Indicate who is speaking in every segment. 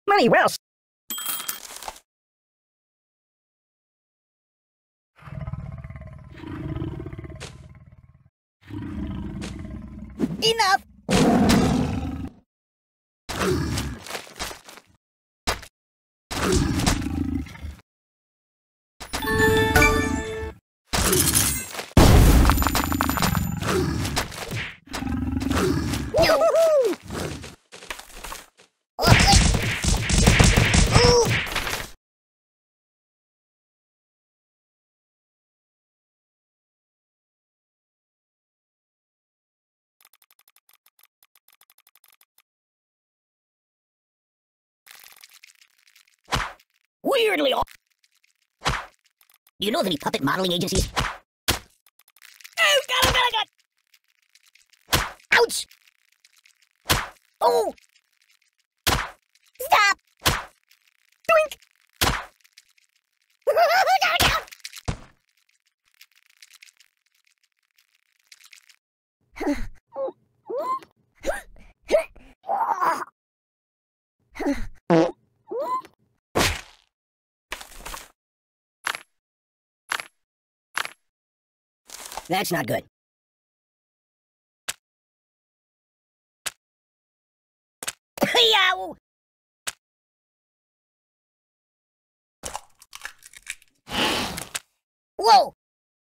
Speaker 1: Money well. Enough! Weirdly. Do you know of any puppet modeling agencies? Oh, God. Ouch! Oh! Stop! Doink! That's not good. Yow! Whoa!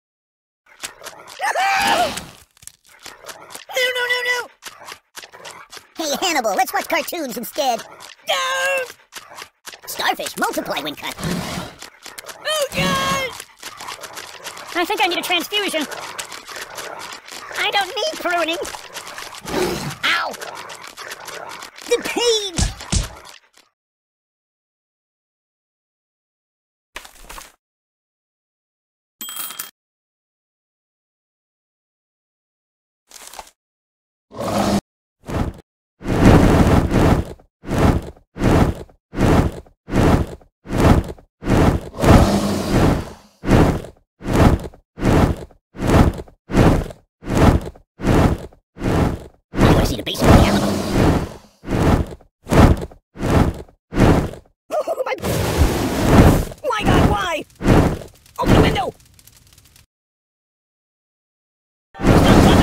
Speaker 1: No! Hey, Hannibal, let's watch cartoons instead. No! Starfish multiply when cut. Oh, God! I think I need a transfusion. I don't need pruning. Ow! The pain! See the base of the animal. Oh, my God, why? Open the window! Stop on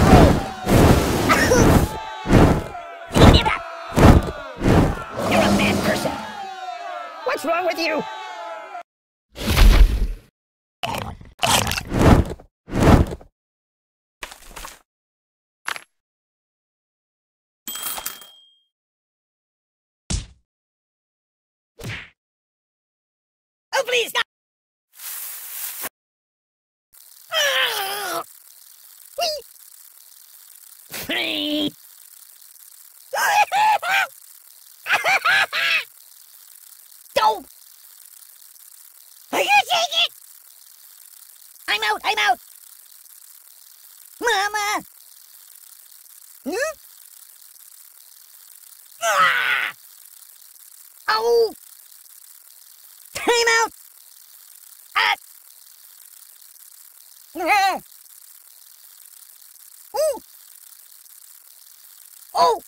Speaker 1: the road! You're a bad person. What's wrong with you? Oh, please, stop! Don't! I can't take it! I'm out! Mama! Hmm? Ah! Oh! Time out! Ah! Ooh! Oh!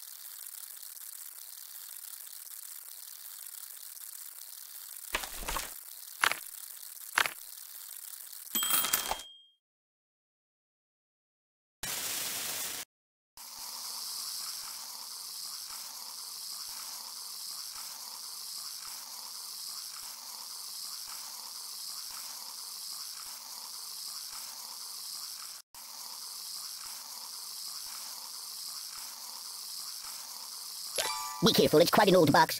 Speaker 1: Be careful, it's quite an old box.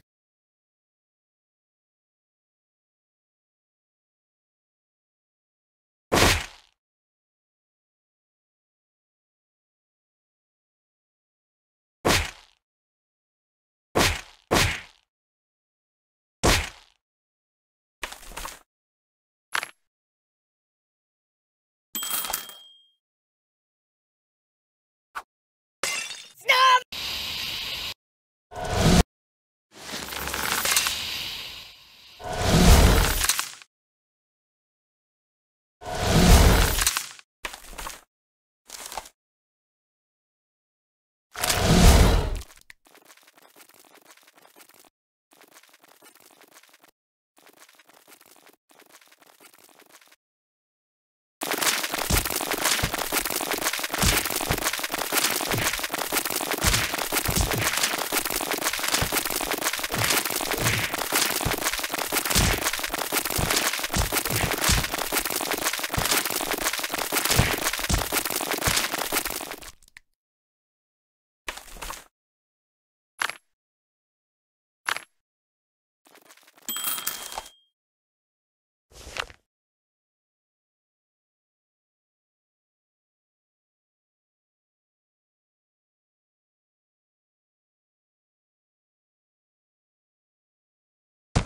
Speaker 1: Stop!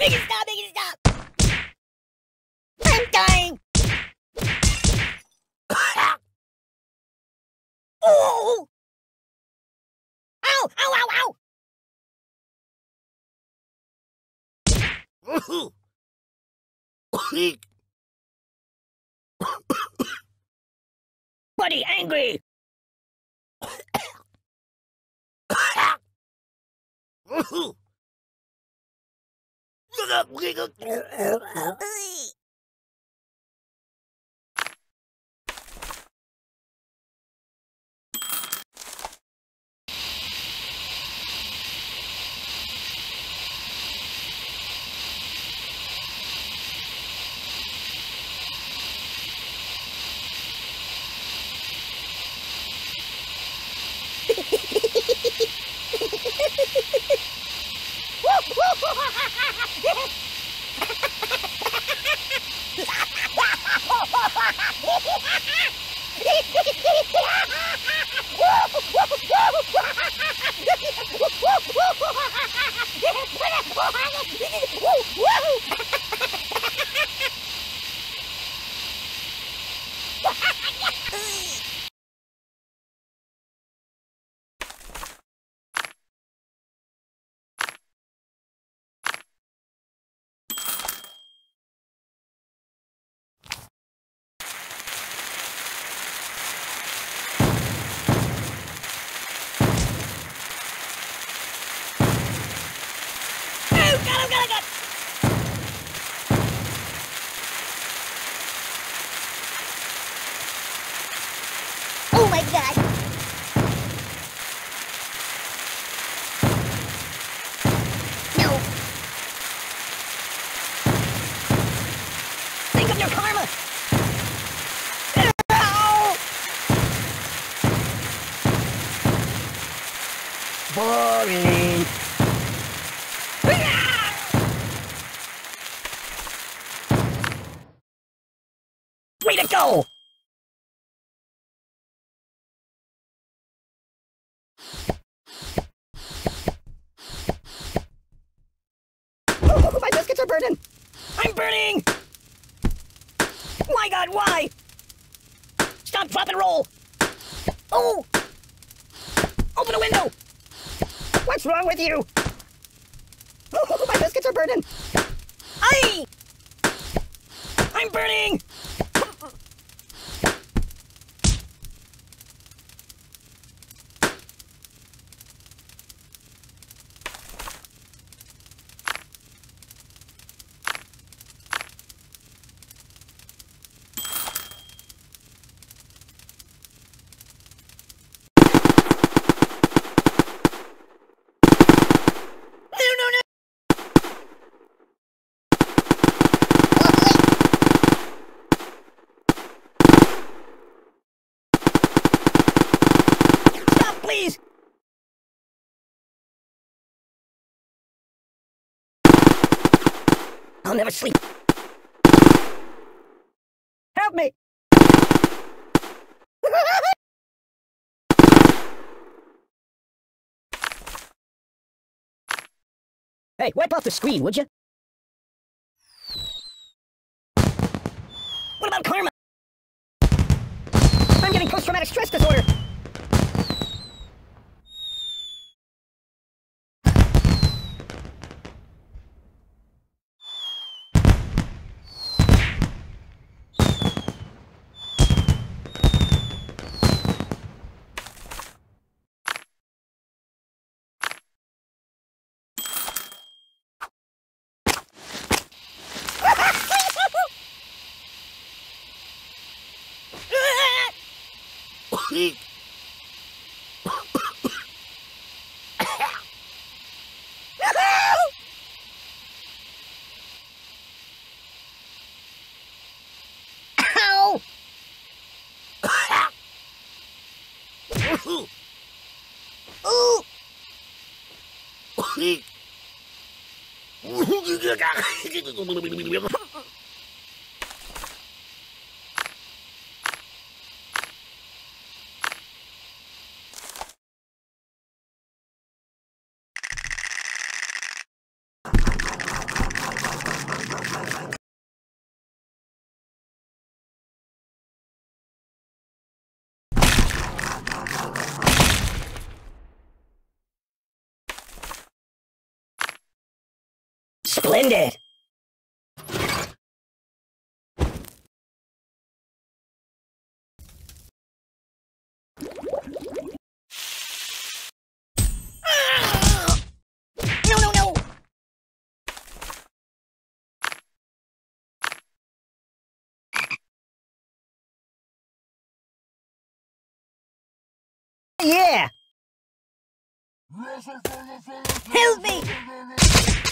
Speaker 1: Make it stop! Make it stop! I'm dying! Oh! Ow! Ow! Ow! Ow! Buddy, angry! Oh my god! No! Think of your karma! Ow! Boring! Way to go! Oh, my biscuits are burning! I'm burning! My god, why? Stop, drop, and roll! Oh! Open a window! What's wrong with you? Oh, my biscuits are burning! Aye! I'm burning! Please! I'll never sleep. Help me! Hey, wipe off the screen, would you? What about karma? I'm getting post-traumatic stress disorder. Splendid! No, no, no! Yeah! Help me!